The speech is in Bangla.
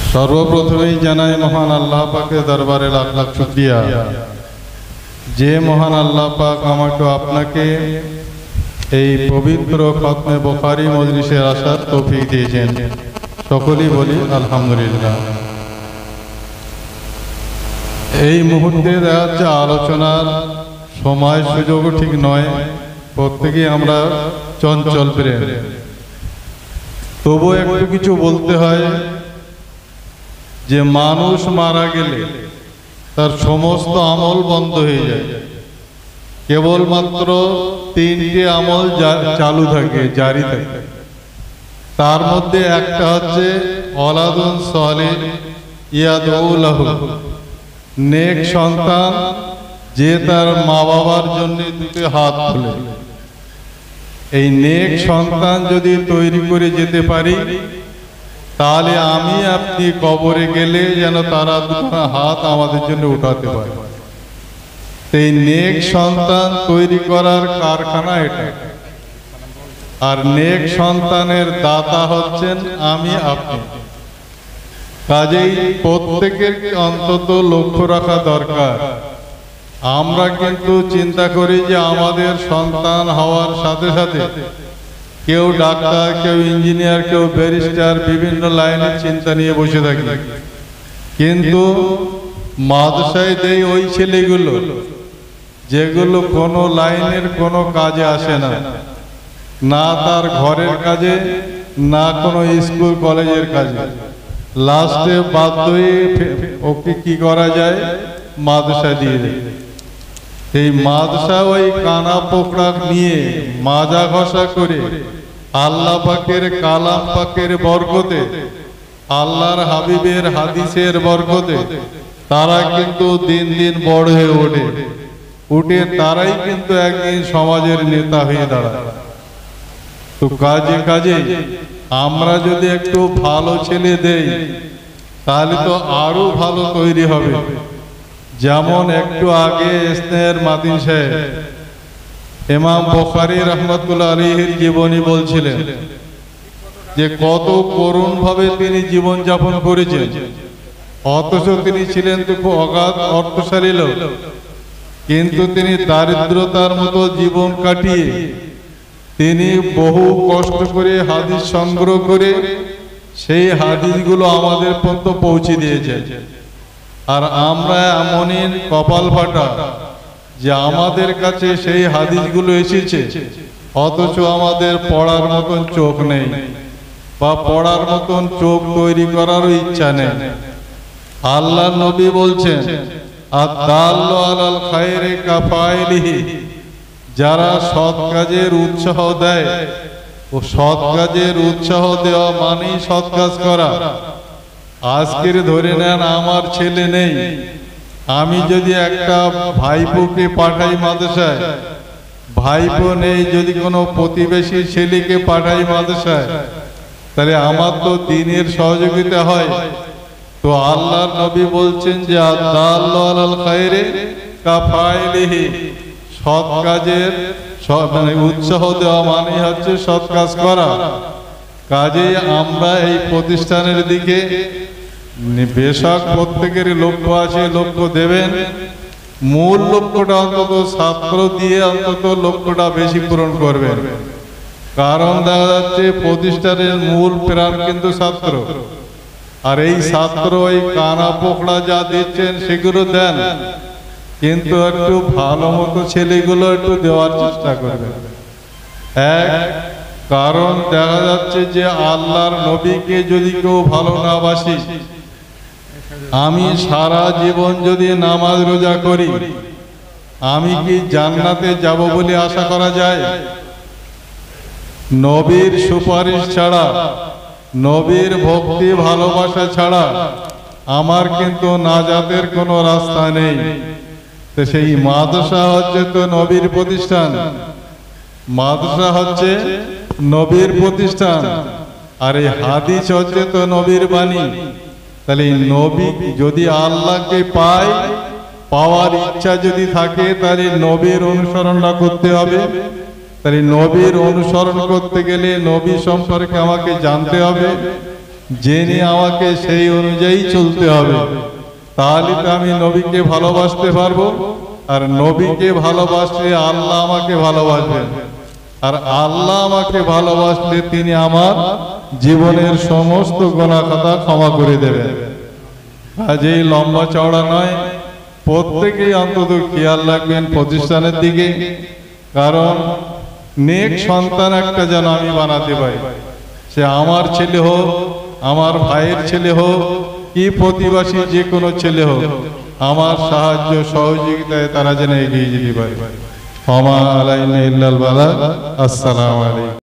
সর্বপ্রথমেই জানাই মহান আল্লাহ পাকের দরবারে লাখ লাখ শুকরিয়া যে মহান আল্লাহ পাক আমাকে আপনাকে এই পবিত্র খতমে বুখারী মজলিসে আসার তৌফিক দিয়েছেন। সকলেই বলি আলহামদুলিল্লাহ। এই মুহূর্তে দেখা যাচ্ছে আলোচনার সময় সুযোগ ঠিক নয়, প্রত্যেকেই আমরা চঞ্চল প্রেম, তবু একটু কিছু বলতে হয় যে মানুষ মারা গেলে তার সমস্ত আমল বন্ধ হয়ে যায়, কেবলমাত্র তিনটি আমল চালু থাকে, জারি থাকে। তার মধ্যে একটা হচ্ছে ওলাদুন সালিহ ইয়াদউ লাহু, নেক সন্তান যে তার মা বাবার জন্য দুটো হাত তোলে। এই নেক সন্তান যদি তৈরি করে যেতে পারি তাহলে আমি আপনি কবরে গেলে যেন তারা দুটো হাত আমাদের জন্য উঠাতে পারে। এই নেক সন্তান তৈরি করার কারখানা এটা, আর নেক সন্তানের দাতা হচ্ছেন আমি আপনি। কাজেই প্রত্যেকের অন্তত লক্ষ্য রাখা দরকার। আমরা কিন্তু চিন্তা করি যে আমাদের সন্তান হওয়ার সাথে সাথে কেউ ডাক্তার, কেউ ইঞ্জিনিয়ার, কেউ ব্যারিস্টার, বিভিন্ন লাইনের চিন্তা নিয়ে বসে থাকি। কিন্তু মাদ্রাসায় দেই ওই ছেলেগুলো যেগুলো কোনো লাইনের কোনো কাজে আসে না, না তার ঘরের কাজে, না কোনো স্কুল কলেজের কাজে। লাস্টে বাধ্য হয়ে ওকে কি করা যায়, মাদ্রাসা দিয়ে দেয়। এই মাদ্রাসা ওই কানা পোকড়া নিয়ে মাজা ঘষা করে আল্লাহ পাকের কালাম পাকের বরকতে, আল্লাহর হাবিবের হাদিসের বরকতে তারা কিন্তু দিন দিন বড় হয়ে উঠে তারাই কিন্তু একদিন সমাজের নেতা হয়ে দাঁড়ায়। তো কাজে কাজে আমরা যদি একটু ভালো ছেলে দেই তাহলে তো আরো ভালো তৈরি হবে। যেমন একটু আগে স্নেহের মাতিন সাহেব ইমাম বুখারী রাহমাতুল্লাহ আলাইহির জীবনী বলছিলেন যে কত করুণ ভাবে তিনি জীবন যাপন করেছেন, অথচ তিনি ছিলেন তো অগাধ অর্থশালী লোক, কিন্তু তিনি দারিদ্রতার মতো জীবন কাটিয়ে তিনি বহু কষ্ট করে হাদিস সংগ্রহ করে সেই হাদিসগুলো আমাদের পর্যন্ত পৌঁছে দিয়েছেন। আর আমরা এমনই কপাল ফাটা যে আমাদের কাছে সেই হাদিসগুলো এসেছে, অথচ আমাদের পড়ার মতন চোখ নেই বা পড়ার মতন চোখ তৈরি করারও ইচ্ছা নেই। আল্লাহ নবী বলছেন আদ-দাল্লু আলাল খায়রি কাফাইলিহি, যারা সৎ কাজের উৎসাহ দেয়, ও সৎ কাজের উৎসাহ দেওয়া মানেই সৎ কাজ করা। আজকের ধরে নেন আমার ছেলে নেই, আমি যদি একটা ভাইপোকে পাঠাই মাদ্রাসায়, ভাইপো নেই যদি কোনো প্রতিবেশী ছেলেকে পাঠাই মাদ্রাসায়, তাহলে আমার তো দিনের সহযোগিতা হয়। তো আল্লাহর নবী বলছেন যে আদ-দাল্লু আলাল খায়রি কাফাইলিহি, সৎ কাজের উৎসাহ দেওয়া মানে হচ্ছে সৎ কাজ করা। কাজে আমরা এই প্রতিষ্ঠানের দিকে বেশক প্রত্যেকের লক্ষ্য আছে, লক্ষ্য দেবেন। মূল লক্ষ্যটা অন্তত ছাত্র দিয়ে অন্তত লক্ষ্যটা বেশি পূরণ করবেন। কারণ দেখা যাচ্ছে প্রতিষ্ঠানের মূল প্রাণ কিন্তু ছাত্র, আর এই ছাত্র ওই কানা পোকড়া যা দিচ্ছেন সেগুলো দেন, কিন্তু একটু ভালো মতো ছেলেগুলো একটু দেওয়ার চেষ্টা করবেন। কারণ দেখা যাচ্ছে যে আল্লাহর নবীকে যদি কেউ ভালো না বাসি, আমি সারা জীবন যদি নামাজ রোজা করি, আমি কি জান্নাতে যাব বলে আশা করা যায়? নবীর সুপারিশ ছাড়া, নবীর ভক্তি ভালোবাসা ছাড়া আমার কিন্তু নাজাতের কোনো রাস্তা নেই। তো সেই মাদ্রাসা হচ্ছে তো নবীর প্রতিষ্ঠান, মাদ্রাসা হচ্ছে নবীর প্রতিষ্ঠান, আর এই হাদিস হচ্ছে তো নবীর বাণী। তাহলে নবী যদি আল্লাহকে পায়, পাওয়ার ইচ্ছা যদি থাকে, তাহলে নবীর অনুসরণটা করতে হবে। তাহলে নবীর অনুসরণ করতে গেলে নবী সম্পর্কে আমাকে জানতে হবে, জেনে আমাকে সেই অনুযায়ী চলতে হবে, তাহলে তো আমি নবীকে ভালোবাসতে পারবো। আর নবীকে ভালোবাসলে আল্লাহ আমাকে ভালোবাসবেন, আর আল্লাহ আমাকে ভালোবাসলে তিনি আমার জীবনের সমস্ত গুনাহ খাতা ক্ষমা করে দেবেন। কাজেই লম্বা চওড়া নয়, প্রত্যেকেই অন্তত খেয়াল রাখবেন প্রতিষ্ঠানের দিকে, কারণ নেক সন্তান একটা যেন আমি বানাতে পারি। সে আমার ছেলে হোক, আমার ভাইয়ের ছেলে হোক, কি প্রতিবেশী যে কোনো ছেলে হোক, আমার সাহায্য সহযোগিতায় তারা যেন এগিয়ে যেতে পারে। ওমা আলাইনা ইল্লাল বালাগ। আসসালামু আলাইকুম।